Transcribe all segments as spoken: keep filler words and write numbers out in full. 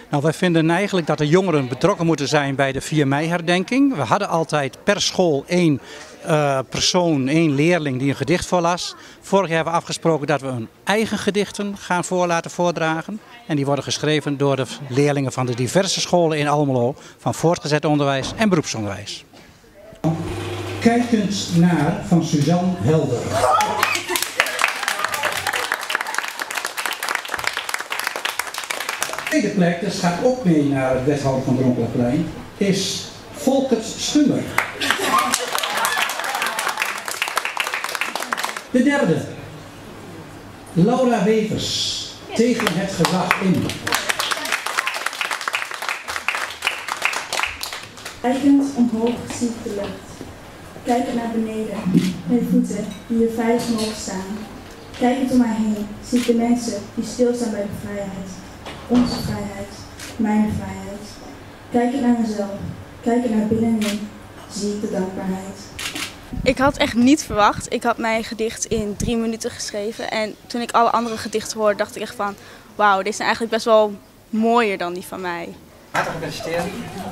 Nou, wij vinden eigenlijk dat de jongeren betrokken moeten zijn bij de vier mei herdenking. We hadden altijd per school één uh, persoon, één leerling die een gedicht voorlas. Vorig jaar hebben we afgesproken dat we een eigen gedichten gaan voor laten voordragen. En die worden geschreven door de leerlingen van de diverse scholen in Almelo, van voortgezet onderwijs en beroepsonderwijs. Kijkend naar van Suzanne Helder. De tweede plek, dat gaat ook mee naar het wethouder van Bronkhorstplein, is Volkert Schummer. De derde, Laura Wevers, tegen het gezag in. Kijkend omhoog zie ik de lucht. Kijkend naar beneden, met voeten die hier veilig mogen staan. Kijkend om mij heen zie ik de mensen die stilstaan bij de vrijheid. Onze vrijheid, mijn vrijheid. Kijkend naar mezelf, kijkend naar binnenin, zie ik de dankbaarheid. Ik had echt niet verwacht. Ik had mijn gedicht in drie minuten geschreven. En toen ik alle andere gedichten hoorde, dacht ik echt van... Wauw, dit zijn eigenlijk best wel mooier dan die van mij. Hartelijk gefeliciteerd.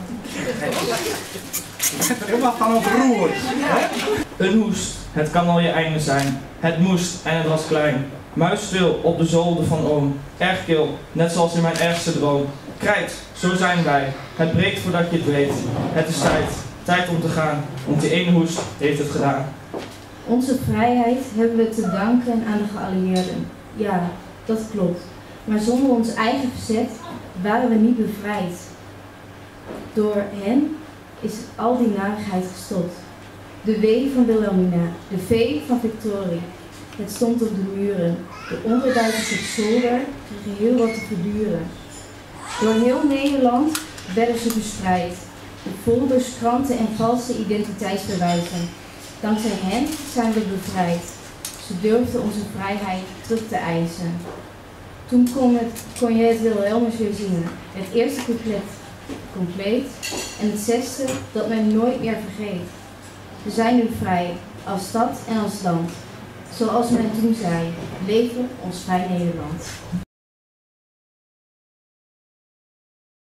Ik heb er helemaal van ontroerd. Een hoest, het kan al je einde zijn. Het moest en het was klein. Muisstil op de zolder van oom. Erg kil, net zoals in mijn ergste droom. Krijt, zo zijn wij. Het breekt voordat je het weet. Het is tijd, tijd om te gaan. Want die ene hoest heeft het gedaan. Onze vrijheid hebben we te danken aan de geallieerden. Ja, dat klopt. Maar zonder ons eigen verzet waren we niet bevrijd. Door hen is al die narigheid gestopt. De W van Wilhelmina, de V van Victorie. Het stond op de muren. De onderduikers op zolder kregen heel wat te verduren. Door heel Nederland werden ze verspreid. De folders, kranten en valse identiteitsbewijzen. Dankzij hen zijn we bevrijd. Ze durfden onze vrijheid terug te eisen. Toen kon, het, kon je het Wilhelmus weer zingen. Het eerste couplet compleet en het zesde dat men nooit meer vergeet. We zijn nu vrij, als stad en als land. Zoals men toen zei, leven ons vrij Nederland.